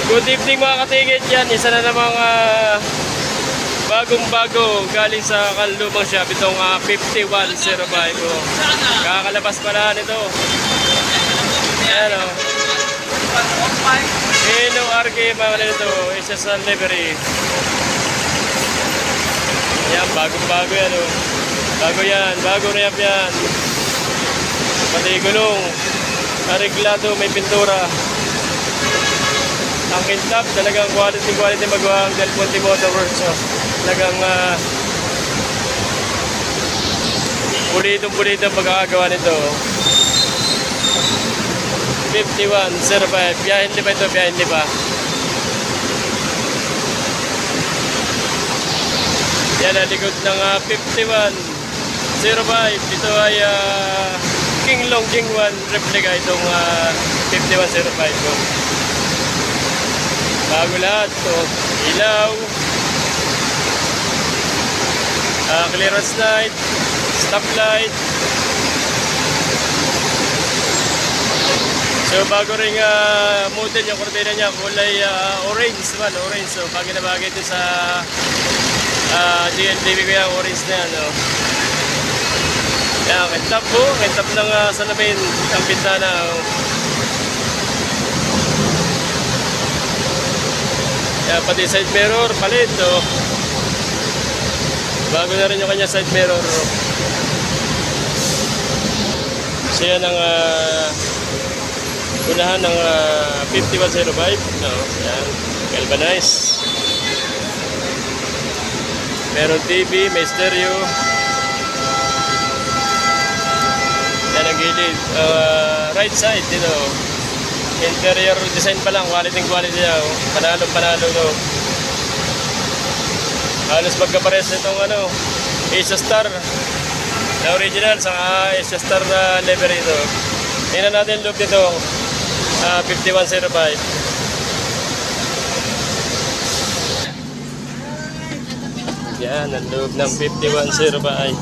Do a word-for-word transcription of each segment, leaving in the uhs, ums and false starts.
Good evening mga katigit, yan isa na namang uh, bagong bago galing sa kalumang shop, itong uh, fifty-one oh five. Oh. Kakalabas pala nito. Ayan o, Hino R K mga nito, isa sa livery. Yan, bagong bago yan o. Bago yan, bago rep yan. Pati gulong, areglado, may pintura. Ang kintap, talagang quality quality magawa ang Del Ponte Motor Works. So, talagang uh, pulitong pulitong pagkakagawa nito. fifty-one oh five, biyahin di ba ito? Biyahin di ba? Yan ang likod ng uh, fifty-one oh five. Ito ay uh, King Long Jing one replica itong uh, fifty-one oh five. Oh. Bago lahat, so, ilaw, uh, clearance light, stop light. So bago rin uh, model yung kortina niya, kulay uh, orange naman, orange. So bagay na bagay ito sa uh, G L D B ko yung orange na yan. No? Yan, kintap po, kintap ng uh, salamin, ang bintana. Oh. Yan, pati side mirror, palit. Oh. Bago na rin yung kanya side mirror. Oh. So yan ang uh, unahan ng uh, fifty-one oh five. No, yan, galvanized. Meron T V, may stereo. Yan ang gilid. Uh, right side dito. Interior design pa lang, quality quality niya. Oh. Panalo panalo to. Halos magkapares itong ano, Asia Star na original sa Asia Star na livery ito. Tingnan natin yung loop nito. Uh, fifty-one oh five. Yan ang loob ng fifty-one oh five.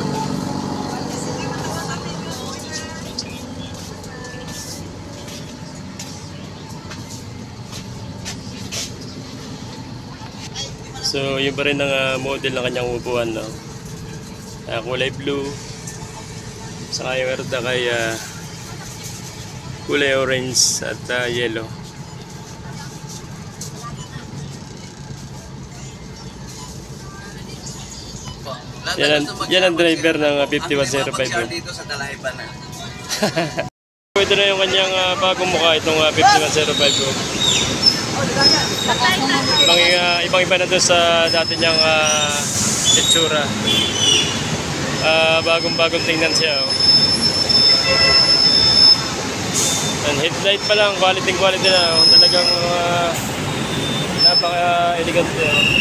So yun pa rin ang uh, model ng kanyang upuan, no? Uh, kulay blue, saka yung meron na kay uh, kulay orange at uh, yellow. Yan ang, yan ang driver ng uh, fifty-one oh five. Dito sa Talaiban na. Ito na yung kanyang uh, bagong mukha, itong uh, fifty-one oh five. Ibang, uh, ibang iba na doon sa dati niyang uh, itsura. Uh, bagong bagong tingnan siya. Oh. And headlight pa lang, quality quality na. Oh. Talagang uh, napaka-elegant niya. Oh.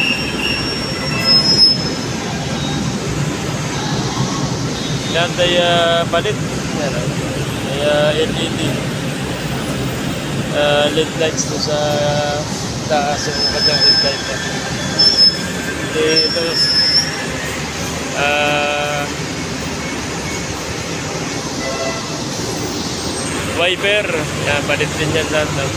Lahat ay uh, palit. Yan, oh. Ay uh, L E D. Uh, L E D lights to sa taas yung kanyang headlight. Ito uh, wiper, yan, palit din yan lahat. No?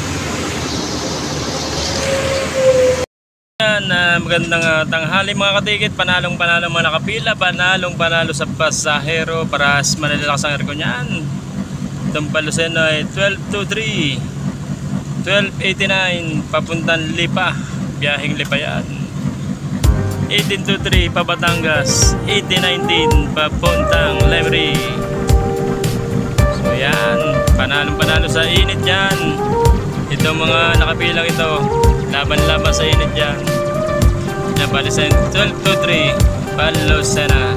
Yan, uh, magandang uh, tanghali mga katikit. Panalong panalong mga nakapila, panalong panalo sa pasahero para manalilakas ang aircon yan. Itong palusin ay twelve to three, twelve eighty-nine papuntang Lipa, biyaheng Lipa yan. Eighteen to three pa Batangas, eighteen nineteen papuntang Lemery. So yan, panalong panalo sa init yan. Ito mga nakapilang ito, laban-laban sa init yan. Yan, palisin twelve to three Palusena.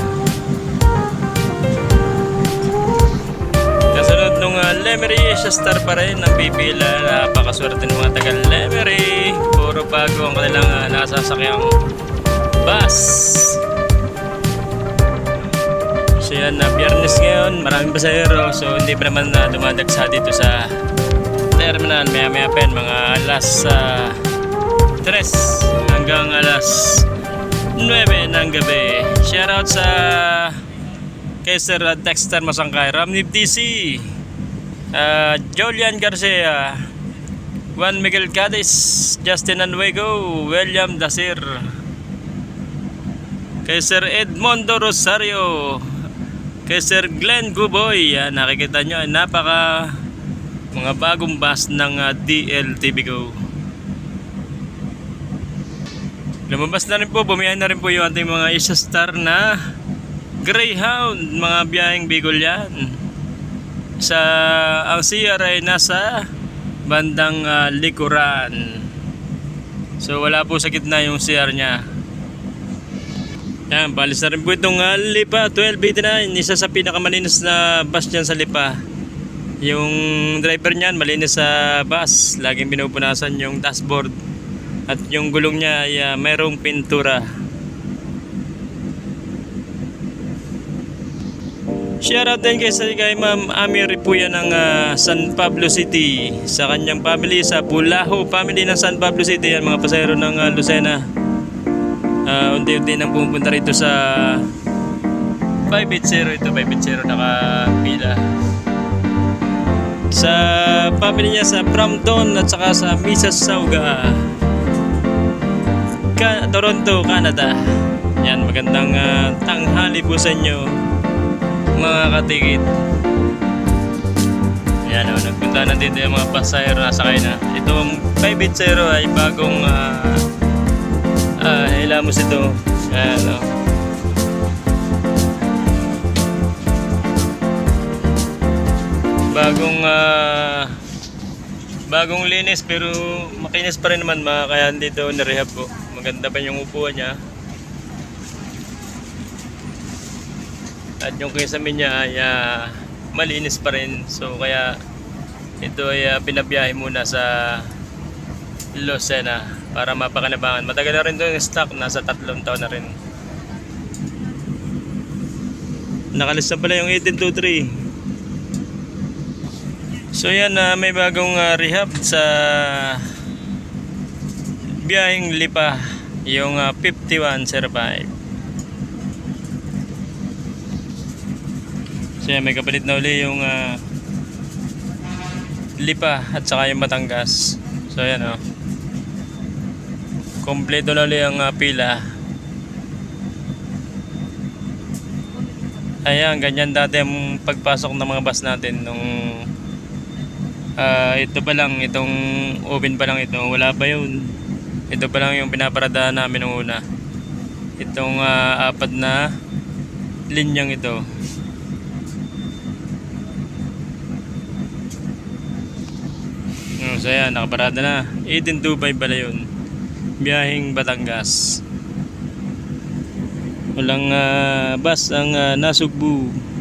Kasunod nung uh, Lemery, Asia Star pa rin ang pipila. Napakaswerte ng mga taga Lemery. Puro bago ang kanilang uh, nasasakyang bus. So yan, na uh, Biyernes ngayon, maraming pasahero. So hindi pa naman uh, dumadagsa dito sa terminal. Maya maya pa yan, mga alas uh, tres hanggang alas nuwebe ng gabi. Shoutout sa kay Sir Dexter Masangkay, Ramnib T C, uh, Julian Garcia, Juan Miguel Cadiz, Justin Anuego, William Dasir, kay Sir Edmondo Rosario, kay Sir Glenn Guboy. Yan, nakikita nyo, napaka mga bagong bus ng uh, D L T V Go. Lumabas na rin po, bumiyahin na rin po yung ating mga Asia Star na Greyhound, mga biyaheng Bicol yan. Sa, ang C R ay nasa bandang uh, likuran. So wala po sa gitna yung C R nya. Yan, balis na rin po itong uh, Lipa twelve eighty-nine, isa sa pinakamalinis na bus dyan sa Lipa. Yung driver niyan malinis sa bus, laging pinupunasan yung dashboard at yung gulong niya ay uh, mayroong pintura. Shoutout din kay, kay Ma'am Amir Ripuya ng uh, San Pablo City, sa kanyang family, sa Bulaho family ng San Pablo City. Yan, mga pasahero ng uh, Lucena. Uh, unti-unti nang pumunta rito sa five eighty. Ito five eighty nakapila. Sa family niya sa Brampton at saka sa Mississauga, Ka Toronto, Canada. Yan, magandang uh, tanghali po sa inyo mga katikit. Yan o, nagpunta na dito yung mga pasahero na sakay na. Itong five eighty ay bagong uh, uh, Hilamos ito. Yan o. Bagong uh, bagong linis pero makinis pa rin naman mga, kaya dito na-rehab po. Maganda pa yung upuan niya. At yung kisame niya ay uh, malinis pa rin. So kaya ito ay uh, pinabiyahe muna sa Lucena para mapakinabangan. Matagal na rin ito yung stock. Nasa tatlong taon na rin. Nakalis na pala yung eighteen twenty-three. So yan, uh, may bagong uh, rehab sa biyaheng Lipa. Yung uh, fifty-one oh five. So yan, may kapalit na uli yung uh, Lipa at saka yung Batangas. So yan o, oh. Kompleto na uli ang uh, pila. Ayan, ganyan dati ang pagpasok ng mga bus natin nung uh, ito pa lang, itong open pa lang ito, wala pa yun. Ito pa lang yung pinaparadahan namin nung una. Itong uh, apat na linyang ito. So yan, nakaparada na. eighteen twenty-five pala yun. Biyaheng Batangas. Walang uh, bus ang uh, nasugbu.